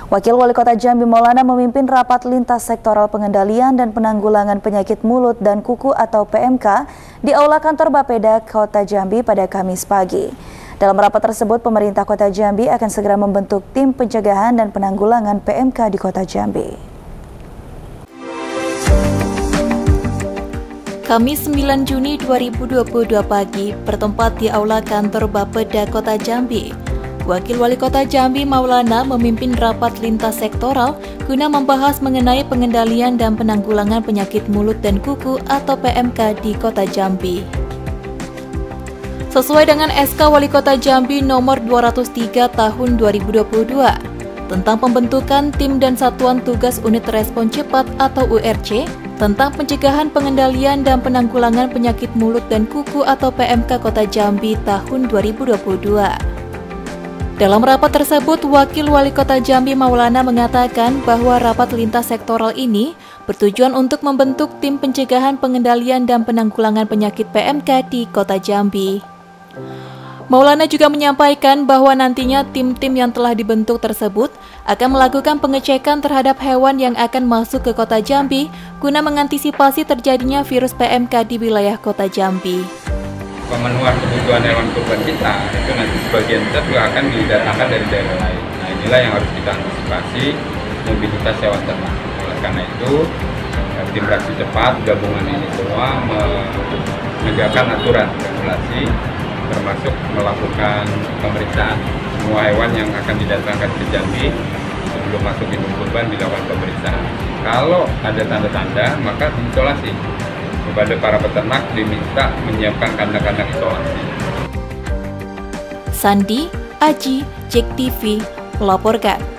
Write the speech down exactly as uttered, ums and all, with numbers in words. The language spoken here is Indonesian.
Wakil Wali Kota Jambi Maulana memimpin rapat lintas sektoral pengendalian dan penanggulangan penyakit mulut dan kuku atau P M K di Aula Kantor Bapeda Kota Jambi pada Kamis pagi. Dalam rapat tersebut, pemerintah Kota Jambi akan segera membentuk tim pencegahan dan penanggulangan P M K di Kota Jambi. Kamis sembilan Juni dua ribu dua puluh dua pagi, bertempat di Aula Kantor Bapeda Kota Jambi. Wakil Wali Kota Jambi Maulana memimpin rapat lintas sektoral guna membahas mengenai pengendalian dan penanggulangan penyakit mulut dan kuku atau P M K di Kota Jambi. Sesuai dengan S K Wali Kota Jambi nomor dua ratus tiga tahun dua ribu dua puluh dua tentang pembentukan tim dan satuan tugas unit respon cepat atau U R C tentang pencegahan, pengendalian dan penanggulangan penyakit mulut dan kuku atau P M K Kota Jambi tahun dua ribu dua puluh dua. Dalam rapat tersebut, Wakil Wali Kota Jambi Maulana mengatakan bahwa rapat lintas sektoral ini bertujuan untuk membentuk tim pencegahan, pengendalian dan penanggulangan penyakit P M K di Kota Jambi. Maulana juga menyampaikan bahwa nantinya tim-tim yang telah dibentuk tersebut akan melakukan pengecekan terhadap hewan yang akan masuk ke Kota Jambi guna mengantisipasi terjadinya virus P M K di wilayah Kota Jambi. Pemenuhan kebutuhan hewan kurban kita itu nanti sebagian besar juga akan didatangkan dari daerah lain. Nah, inilah yang harus kita antisipasi, mobilitas hewan ternak. Oleh karena itu, tim reaksi cepat gabungan ini semua menegakkan aturan regulasi, termasuk melakukan pemeriksaan semua hewan yang akan didatangkan ke Jambi. Sebelum masuk induk kurban dilakukan pemeriksaan. Kalau ada tanda-tanda, maka diisolasi. Kepada para peternak diminta menyiapkan kandang-kandang isolasi. Sandi, Aji, Jek T V melaporkan.